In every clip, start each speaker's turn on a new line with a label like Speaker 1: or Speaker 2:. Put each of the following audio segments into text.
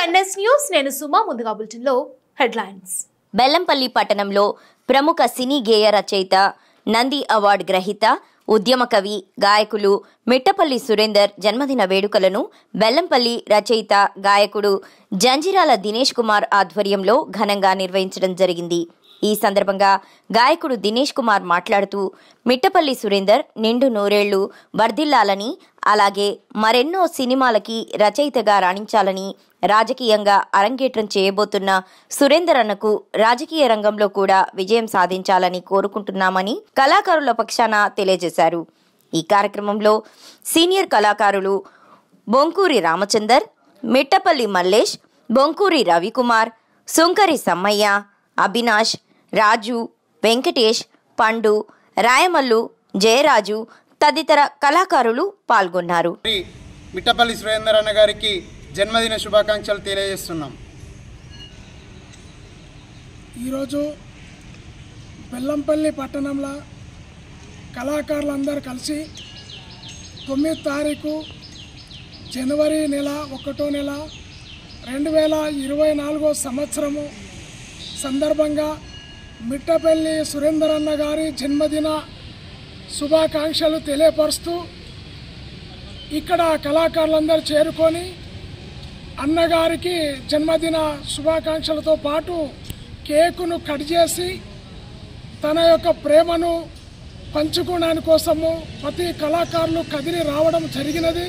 Speaker 1: NS news నేను సుమా ముందుగా బులెటిన్లో హెడ్లైన్స్.
Speaker 2: బెల్లంపల్లి పట్టణంలో ప్రముఖ సినీ గేయ రచయిత, నంది అవార్డు గ్రహీత, ఉద్యమ కవి, గాయకులు మిట్టపల్లి సురేందర్ జన్మదిన వేడుకలను బెల్లంపల్లి రచయిత, గాయకుడు జంజిరాల దినేష్ కుమార్ ఆధ్వర్యంలో ఘనంగా నిర్వహించడం జరిగింది. ఈ సందర్భంగా గాయకుడు దినేష్ కుమార్ మాట్లాడుతూ మిట్టపల్లి సురేందర్ నిండు నూరేళ్లు వర్ధిల్లాలని, అలాగే మరెన్నో సినిమాలకి రచయితగా రాణించాలని, రాజకీయంగా అరంగేట్రం చేయబోతున్న సురేందర్ అన్నకు రాజకీయ రంగంలో కూడా విజయం సాధించాలని కోరుకుంటున్నామని కళాకారుల పక్షాన తెలియజేశారు. ఈ కార్యక్రమంలో సీనియర్ కళాకారులు బొంకూరి రామచందర్, మిట్టపల్లి మల్లేష్, బొంకూరి రవికుమార్, సుంకరి సమ్మయ్య, అవినాష్, రాజు, వెంకటేష్, పండు, రాయమల్లు, జయరాజు తదితర కళాకారులు పాల్గొన్నారు.
Speaker 3: మిట్టపల్లి సురేందర్ అన్న గారికి జన్మదిన శుభాకాంక్షలు తెలియజేస్తున్నాం.
Speaker 4: ఈరోజు బెల్లంపల్లి పట్టణంలో కళాకారులందరూ కలిసి 9 తారీఖు జనవరి నెల 1వ నెల 2024 సంవత్సరము సందర్భంగా మిట్టపల్లి సురేందర్ అన్న గారి జన్మదిన శుభాకాంక్షలు తెలియపరుస్తూ ఇక్కడ కళాకారులందరూ చేరుకొని అన్నగారికి జన్మదిన శుభాకాంక్షలతో పాటు కేకును కట్ చేసి తన యొక్క ప్రేమను పంచుకోవడానికి కోసము ప్రతి కళాకారులు కదిలి రావడం జరిగినది.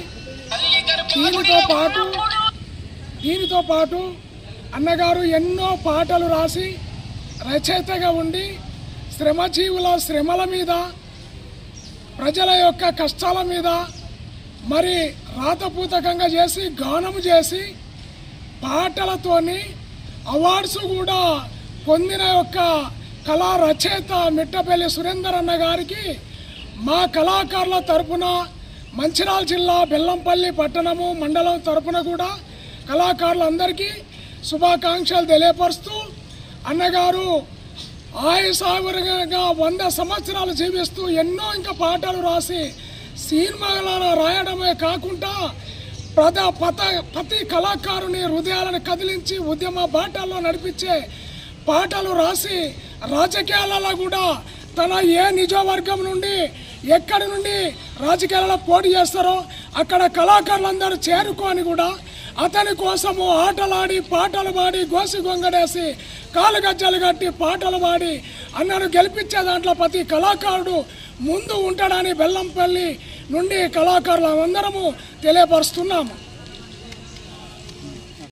Speaker 4: దీనితో పాటు అన్నగారు ఎన్నో పాటలు రాసి రచయితగా ఉండి శ్రమజీవుల శ్రమల మీద, ప్రజల యొక్క కష్టాల మీద మరి రాతపూతకంగా చేసి గానము చేసి పాటలతోని అవార్డ్స్ కూడా పొందిన యొక్క కళా రచయిత మిట్టపల్లి సురేందర్ అన్న గారికి మా కళాకారుల తరపున మంచిర్యాల జిల్లా బెల్లంపల్లి పట్టణము మండలం తరపున కూడా కళాకారులందరికీ శుభాకాంక్షలు తెలియపరుస్తూ అన్నగారు ఆయుసాగుగా 100 సంవత్సరాలు జీవిస్తూ ఎన్నో ఇంకా పాటలు రాసి సినిమాలను రాయడమే కాకుండా ప్రతి కళాకారుని హృదయాలను కదిలించి ఉద్యమ బాటల్లో నడిపించే పాటలు రాసి రాజకీయాలలో కూడా తన ఏ నిజవర్గం నుండి ఎక్కడి నుండి రాజకీయాలలో పోటీ చేస్తారో అక్కడ కళాకారులందరూ చేరుకొని కూడా అతని కోసము ఆటలాడి పాటలు పాడి గోసి గొంగడేసి కాలు గజ్జలు కట్టి పాటలు పాడి అన్నను గెలిపించే దాంట్లో ప్రతి కళాకారుడు ముందు ఉంటాడని బెల్లంపల్లి నుండి కళాకారులు అందరము తెలియపరుస్తున్నాము.